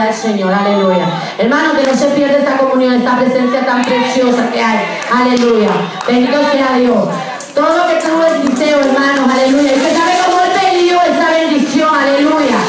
sea el Señor, aleluya. Hermano, que no se pierda esta comunión, esta presencia tan preciosa que hay, aleluya. Bendito sea Dios. Todo lo que tuvo Eliseo, hermanos, aleluya. Y usted sabe cómo él peleó esa bendición, aleluya.